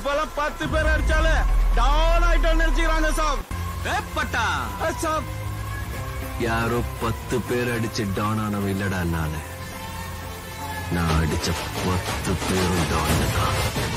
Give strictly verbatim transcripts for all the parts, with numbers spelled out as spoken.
இப்போலாம் பத்து பேர் அடிச்சாலே டவுன் ஆயிட்டோம்னு நினைச்சுக்கிறாங்க சாப். ஏ பட்டா சாப், யாரோ பத்து பேர் அடிச்சு டவுன் ஆனவ இல்லடா நானு. நான் அடிச்ச பத்து பேரும் டவுன் தான்.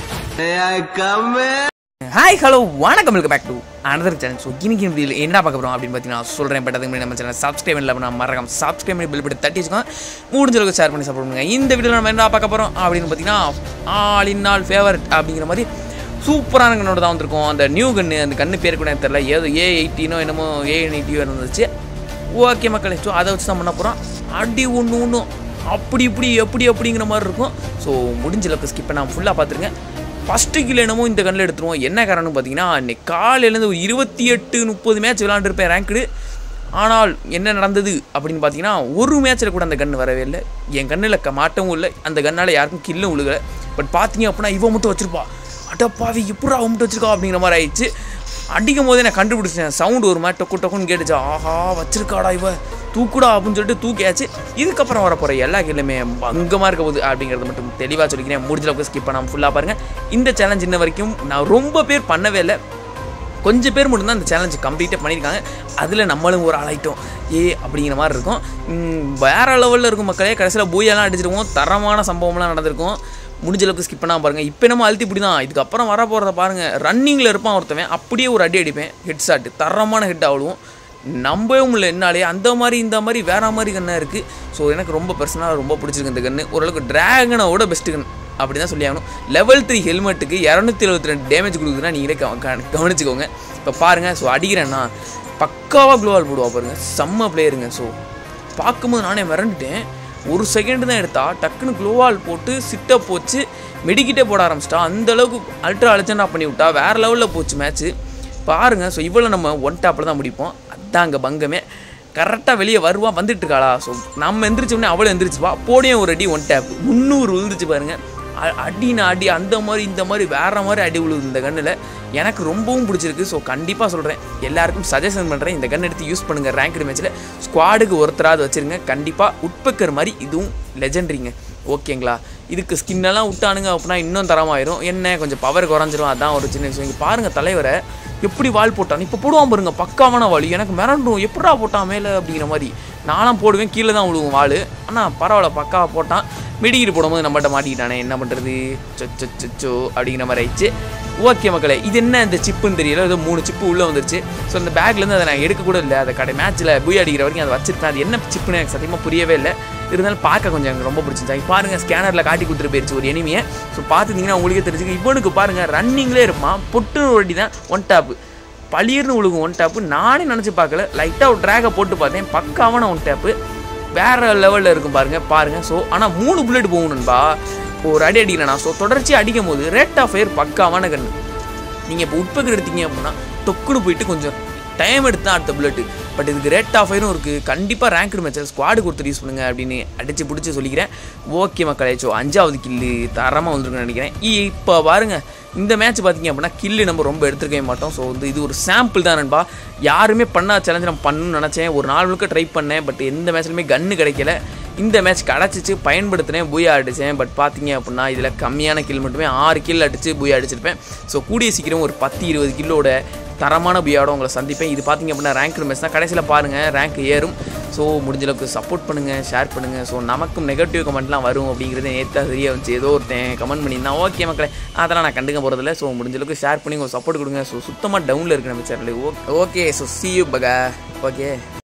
ஹாய் ஹலோ வணக்கம், welcome back to another channel. So இன்னைக்கு வீடியோவில் என்ன பார்க்க போகிறோம் அப்படின்னு பார்த்தீங்கன்னா சொல்கிறேன். பட் அதுக்கு நம்ம சேனல் சப்ஸ்கிரைப் பண்ணல நான் மறக்காம சப்ஸ்கிரைப் பண்ணி பில் பட்டு தட்டி வச்சுக்கோங்க. முடிஞ்ச அளவுக்கு ஷேர் பண்ணி சப்போர்ட் பண்ணுங்க. இந்த வீடியோவில் நம்ம என்ன பார்க்க போகிறோம் அப்படின்னு பார்த்தீங்கன்னா ஆல் இன் ஆல் ஃபேவரட் அப்படிங்கிற மாதிரி சூப்பரான கண்ணோட தான் வந்திருக்கும். அந்த நியூ கன்று, அந்த கன்று பேர் கூட எனக்கு தெரியல, ஏதோ ஏ எயிட்டினோ என்னமோ ஏ எயிட்டியோ இருந்துச்சு. ஓகே மக்களே, ஸோ அதை வச்சு தான் பண்ண போகிறோம். அடி ஒன்று ஒன்றும் அப்படி இப்படி எப்படி அப்படிங்கிற மாதிரி இருக்கும். ஸோ முடிஞ்ச அளவுக்கு ஸ்கிப் பண்ணாமல் ஃபுல்லாக பார்த்துருங்க. ஃபஸ்ட்டு கிலோ என்னமோ இந்த கண்ணில் எடுத்துருவோம். என்ன காரணம்னு பார்த்தீங்கன்னா இன்னைக்கு காலையிலேருந்து ஒரு இருபத்தி எட்டு முப்பது மேட்ச் விளாண்டுருப்பேன் ரேங்க்டு. ஆனால் என்ன நடந்தது அப்படின்னு பார்த்தீங்கன்னா ஒரு மேட்ச்சில் கூட அந்த கன்று வரவே இல்லை. என் கண்ணில் க மாட்டவும் இல்லை, அந்த கண்ணால் யாருக்கும் கில்லும் விழுகலை. பட் பார்த்தீங்க அப்படின்னா இவன் மட்டும் வச்சுருப்பா. அடப்பாவி எப்படா அவன் மட்டும் வச்சுருக்கா அப்படிங்கிற மாதிரி ஆயிடுச்சு. அடிக்கும் போதே நான் கண்டுபிடிச்சேன். சவுண்டு ஒரு மாதிரி டொக்கு டொக்குன்னு கேட்டுச்சா, ஆஹா வச்சிருக்காடா இவ தூக்குடா அப்படின்னு சொல்லிட்டு தூக்கியாச்சு. இதுக்கப்புறம் வரப்போகிற எல்லா கிலுமே பங்கமாக இருக்க போகுது அப்படிங்கிறத மட்டும் தெளிவாக சொல்லிக்கிறேன். முடிஞ்ச அளவுக்கு ஸ்கிப் பண்ணாமல் ஃபுல்லாக பாருங்கள். இந்த சேலஞ்ச் இன்ன வரைக்கும் நான் ரொம்ப பேர் பண்ணவே இல்லை, கொஞ்சம் பேர் மட்டும்தான் இந்த சேலஞ்சு கம்ப்ளீட்டாக பண்ணியிருக்காங்க. அதில் நம்மளும் ஒரு ஆளாயிட்டோம் ஏ அப்படிங்கிற மாதிரி இருக்கும். வேறு லெவலில் இருக்கும் மக்களே. கடைசியில் பூயெல்லாம் அடிச்சிருவோம். தரமான சம்பவம்லாம் நடந்திருக்கும். முடிஞ்ச அளவுக்கு ஸ்கிப் பண்ணாமல் பாருங்கள். இப்போ நம்ம அழுத்தி இப்படி தான். இதுக்கப்புறம் வர போகிறத பாருங்கள். ரன்னிங்கில் இருப்பான் ஒருத்தவன், அப்படியே ஒரு அடி அடிப்பேன். ஹெட் ஷாட்டு தரமான ஹெட் ஆகிடுவோம். நம்பவே முடியல என்னாலே. அந்த மாதிரி இந்த மாதிரி வேறு மாதிரி கன்னாக இருக்குது. ஸோ எனக்கு ரொம்ப பர்சனலாக ரொம்ப பிடிச்சிருக்கு இந்த கன்று. ஓரளவுக்கு ட்ராகனோட பெஸ்ட்டு கன் அப்படி தான் சொல்லி ஆகணும். லெவல் த்ரீ ஹெல்மெட்டுக்கு இரநூத்தி எழுபத்தி ரெண்டு டேமேஜ் கொடுக்குதுன்னா நீங்களே கவனிச்சுக்கோங்க. இப்போ பாருங்கள், ஸோ அடிக்கிறேன்னா பக்காவாக க்ளோவால் போடுவா பாருங்கள். செம்ம பிளேயருங்க. ஸோ பார்க்கும்போது நானே மிரண்டுட்டேன். ஒரு செகண்டு தான் எடுத்தா டக்குன்னு க்ளோவால் போட்டு சிட்டப் போச்சு, மெடிக்கிட்டே போட ஆரம்பிச்சிட்டா. அந்தளவுக்கு அல்ட்ரா அலஜெண்டாக பண்ணி விட்டா. வேறு லெவலில் போச்சு மேட்ச்சு பாருங்கள். ஸோ இவ்வளோ நம்ம ஒன் டாப்பில் தான் முடிப்போம். அதுதான் அங்கே பங்கமே. கரெக்டாக வெளியே வருவா, வந்துட்டு இருக்காளா. ஸோ நம்ம எந்திரிச்சோடனே அவளும் எந்திரிச்சுப்பா. போடியும் ஒரு அடி ஒன் டேப் முந்நூறு விழுந்துச்சு பாருங்கள். அடினா அடி அந்த மாதிரி இந்த மாதிரி வேறு மாதிரி அடி விழுது இந்த கண்ணில். எனக்கு ரொம்பவும் பிடிச்சிருக்கு. ஸோ கண்டிப்பாக சொல்கிறேன், எல்லாருக்கும் சஜஷன் பண்ணுறேன், இந்த கன் எடுத்து யூஸ் பண்ணுங்கள். ரேங்க்டு மேட்ச்சில் ஸ்குவாடுக்கு ஒருத்தராது வச்சுருங்க. கண்டிப்பாக உட்பக்கர் மாதிரி இதுவும் லெஜெண்டரிங்க. ஓகேங்களா. இதுக்கு ஸ்கின்னெல்லாம் விட்டானுங்க அப்படின்னா இன்னும் தரமாயிரும். என்ன கொஞ்சம் பவர் குறைஞ்சிரும். அதான் ஒரு சின்ன விஷயம். இங்கே பாருங்கள் தலைவரை எப்படி வால் போட்டான். இப்போ போடுவான் பாருங்க, பக்காவான வாள். எனக்கு மிரண்டும் எப்படா போட்டான் மேலே அப்படிங்கிற மாதிரி. நானும் போடுவேன், கீழே தான் விழுவும் வாள். ஆனால் பரவாயில்ல, பக்காவாக போட்டான். மெடிக்கிட்டு போடும்போது நம்மகிட்ட மாட்டிக்கிட்டானே, என்ன பண்ணுறது சொச்சோ சொச்சோ அப்படிங்கிற மாதிரி ஆயிடுச்சு. ஓகே மக்களே, இது என்ன இந்த சிப்புன்னு தெரியல, ஏதோ மூணு சிப்பு உள்ளே வந்துருச்சு. ஸோ அந்த பேக்லேருந்து அதை நான் எடுக்கக்கூட இல்லை. அதை கடை மேட்ச்சில் புய் அடிக்கிற வரைக்கும் அதை வச்சுருப்பேன். அது என்ன சிப்புன்னு எனக்கு சத்தியமாக புரியவே இல்லை. இருந்தாலும் பார்க்க கொஞ்சம் எனக்கு ரொம்ப பிடிச்சிருந்தாங்க. பாருங்கள், ஸ்கேனரில் காட்டி கொடுத்துட்டு போயிடுச்சு ஒரு எனிமியை. ஸோ பார்த்துட்டிங்கன்னா உங்களுக்கே தெரிஞ்சுக்க. இவனுக்கு பாருங்கள் ரன்னிங்லேயே இருப்பான். பொட்டுன்னு ஒரு அடி தான் ஒன் டாப்பு, பளிர்னு உழுகும் ஒன் டாப்பு. நானே நினச்சி பார்க்கல. லைட்டாக ஒரு ட்ராகை போட்டு பார்த்தேன், பக்காவான ஒன் டாப்பு வேறு லெவலில் இருக்கும் பாருங்கள் பாருங்கள். ஸோ ஆனால் மூணு புல்லட் போகணுன்பா ஒரு அடி அடிக்கிறேன்னா. ஸோ தொடர்ச்சியாக அடிக்கும் போது ரேட் ஆஃப் ஃபயர் பக்காவான கன்று. நீங்கள் இப்போ உட்பக்கர் எடுத்தீங்க அப்படின்னா டொக்குன்னு போயிட்டு கொஞ்சம் டைம் எடுத்து தான் அடுத்த புல்லட்டு. பட் இதுக்கு ரேட் ஆஃப் ஃபயரும் இருக்குது. கண்டிப்பாக ரேங்க்டு மேட்ச்சில் ஸ்குவாடு கொடுத்து யூஸ் பண்ணுங்கள் அப்படின்னு அடித்து பிடிச்சி சொல்லிக்கிறேன். ஓகே மக்களே, ஸோ அஞ்சாவது கில்லு தரமாக வந்துருக்குன்னு நினைக்கிறேன். இப்போ பாருங்கள், இந்த மேட்ச் பார்த்திங்க அப்படின்னா கில்லு நம்ம ரொம்ப எடுத்துருக்கவே மாட்டோம். ஸோ வந்து இது ஒரு சாம்பிள் தான் நண்பா. யாருமே பண்ணா சேலஞ்சு நான் பண்ணணும்னு நினச்சேன். ஒரு நாள் முழுக்க ட்ரை பண்ணேன். பட் எந்த மேட்ச்லையுமே கன்று கிடைக்கல. இந்த மேட்ச் கிடச்சிச்சு, பயன்படுத்தினேன், பூயா அடித்தேன். பட் பார்த்தீங்க அப்படின்னா இதில் கம்மியான கில் மட்டுமே ஆறு கில் அடித்து பூயா அடிச்சிருப்பேன். ஸோ கூடிய சீக்கிரம் ஒரு பத்து இருபது கில்லோட தரமான புயாவோட உங்களை சந்திப்பேன். இது பார்த்திங்க அப்படின்னா ரேங்க் மேட்ச் தான். கடைசியில் பாருங்கள் ரேங்க் ஏறும். ஸோ முடிஞ்சளவுக்கு சப்போர்ட் பண்ணுங்கள், ஷேர் பண்ணுங்கள். ஸோ நமக்கும் நெகட்டிவ் கமெண்ட்லாம் வரும் அப்படிங்கிறது நேற்று சரியாக வந்துச்சு. ஏதோ ஒருத்தன் கமெண்ட் பண்ணியிருந்தான். ஓகே மக்களே, அதெல்லாம் நான் கண்டுக்க போகிறதில்ல. ஸோ முடிஞ்சளவுக்கு ஷேர் பண்ணி உங்கள் சப்போர்ட் கொடுங்க. ஸோ சுத்தமாக டவுனில் இருக்குது நம்ம channel. Okay okay so see you பகா. ஓகே.